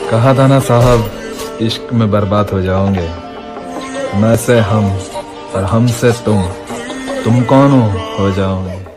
कहा था ना साहब, इश्क में बर्बाद हो जाओगे। मैं से हम और हम से तुम कौन हो जाओगे।